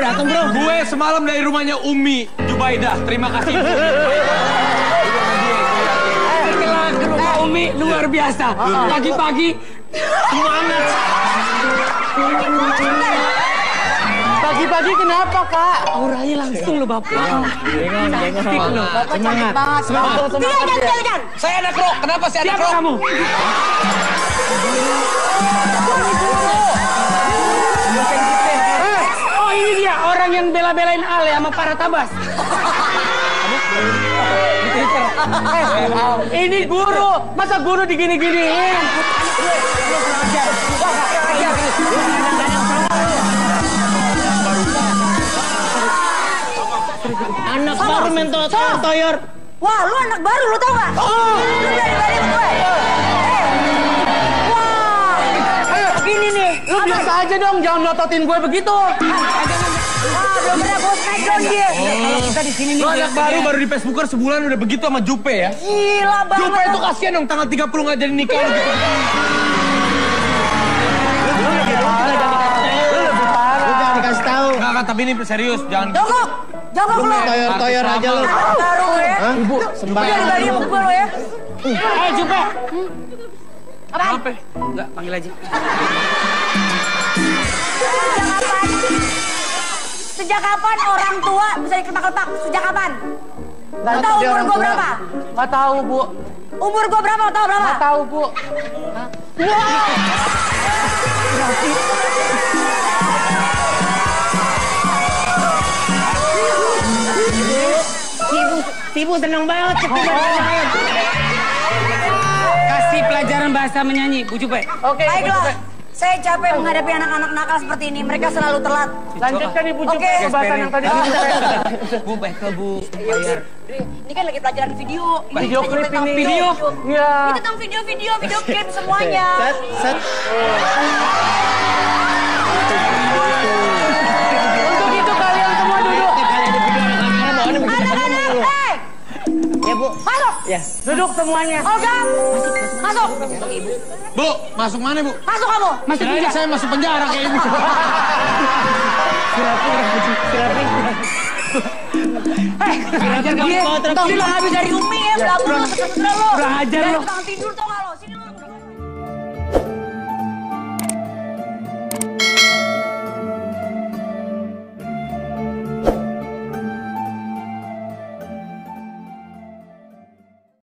datang bro. Gue semalam dari rumahnya Umi Jubaidah. Terima kasih. Setelah ke rumah Umi luar biasa. Pagi-pagi semangat. Pagi-pagi kenapa, Kak? Auranya langsung lo Bapak. Cantik lo. Semangat. Jangan. Saya anak Rock. Kenapa saya anak Siapa Rock? kamu? Oh ini dia orang yang bela-belain Ale sama para tabas. Ini guru, masa guru digini-giniin? Anak baru mentor toyor. Wah, lu anak baru, lu tau gak? Lu berani-berani sama gue. Wah, begini nih. Lu biasa aja dong, jangan melototin gue begitu. Wah, belum pernah gue smackdown dia. Kalau kita di sini nih. Lu anak baru di Facebooker sebulan udah begitu sama Jupe ya? Gila banget. Jupe itu kasihan dong, tanggal 30 nggak jadi nikah gitu. Lu lebih parah. Dikasih tahu. Enggak, tapi ini serius, jangan gitu. Jongkok lu. Toyor aja lu. Anak baru ya. Ibu, Lu sembahyang. berani pukul lu ya. Jupe. Apa? Enggak, panggil aja. Sejak kapan orang tua bisa dikepak-kepak? Sejak kapan? Lu tahu umur gue berapa? Nggak tahu, Bu. Umur gue berapa? Lu tahu berapa? Nggak tahu, Bu. Ibu senang banget. Kasih pelajaran bahasa menyanyi, Bu Jupe. Oke. Baiklah. Saya capek menghadapi anak-anak nakal seperti ini. Mereka selalu telat. Lanjutkan Ibu Jupe Oke. pembahasan yang tadi. Bu, baik ke Bu. Bayar. Ini kan lagi pelajaran video. Video Kita klip tentang ini. Video. Iya. Ini tentang video klip semuanya. Set. Untuk itu kalian semua duduk. Anak-anak, Ya, Bu. masuk. Ya. Duduk semuanya. Olga, masuk. Bu, masuk mana, Bu? Masuk kamu. Masuk Kirain saya masuk penjara kayak ini. Belajar kamu. Tong habis dari Umi ya, belakang lu, seterusnya lo. Belajar lo. Jangan tidur.